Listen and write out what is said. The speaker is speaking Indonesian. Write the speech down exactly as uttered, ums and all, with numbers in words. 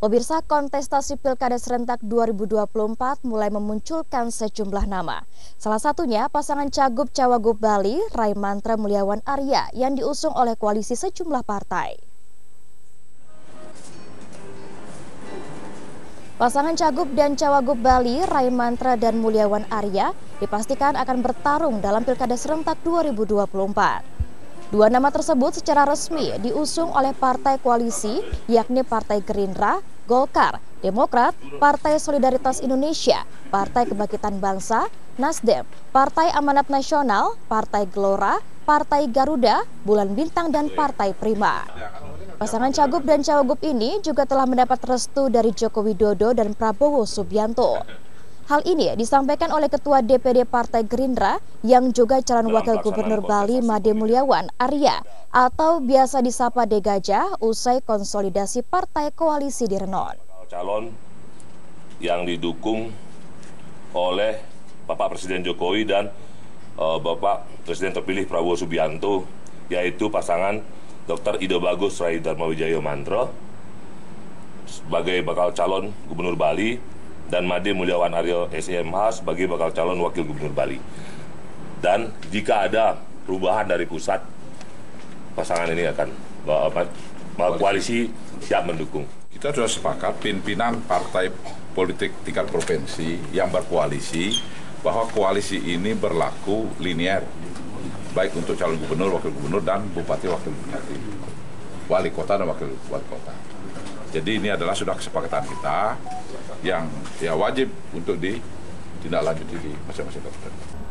Pemirsa, kontestasi Pilkada serentak dua ribu dua puluh empat mulai memunculkan sejumlah nama. Salah satunya pasangan Cagup-Cawagup Bali, Raimantra Mulyawan Arya, yang diusung oleh koalisi sejumlah partai. Pasangan Cagup dan Cawagup Bali, Raimantra dan Mulyawan Arya, dipastikan akan bertarung dalam Pilkada serentak dua ribu dua puluh empat. Dua nama tersebut secara resmi diusung oleh partai koalisi, yakni Partai Gerindra, Golkar, Demokrat, Partai Solidaritas Indonesia, Partai Kebangkitan Bangsa, Nasdem, Partai Amanat Nasional, Partai Gelora, Partai Garuda, Bulan Bintang, dan Partai Prima. Pasangan Cagup dan Cawagup ini juga telah mendapat restu dari Joko Widodo dan Prabowo Subianto. Hal ini disampaikan oleh Ketua D P D Partai Gerindra yang juga calon Wakil Gubernur Bali Made Mulyawan Arya atau biasa disapa D Gajah usai konsolidasi partai koalisi di Renon. Calon yang didukung oleh Bapak Presiden Jokowi dan uh, Bapak Presiden terpilih Prabowo Subianto, yaitu pasangan Doktor Ido Bagus Raidharmawijaya Mantro sebagai bakal calon Gubernur Bali dan Made Mulyawan Arya S M H sebagai bakal calon Wakil Gubernur Bali. Dan jika ada perubahan dari pusat, pasangan ini akan bahwa koalisi siap mendukung. Kita sudah sepakat pimpinan partai politik tingkat provinsi yang berkoalisi bahwa koalisi ini berlaku linear, baik untuk calon gubernur, wakil gubernur, dan bupati, wakil bupati, wali kota, dan wakil wali kota. Jadi ini adalah sudah kesepakatan kita yang ya wajib untuk ditindaklanjuti di masing-masing kabupaten.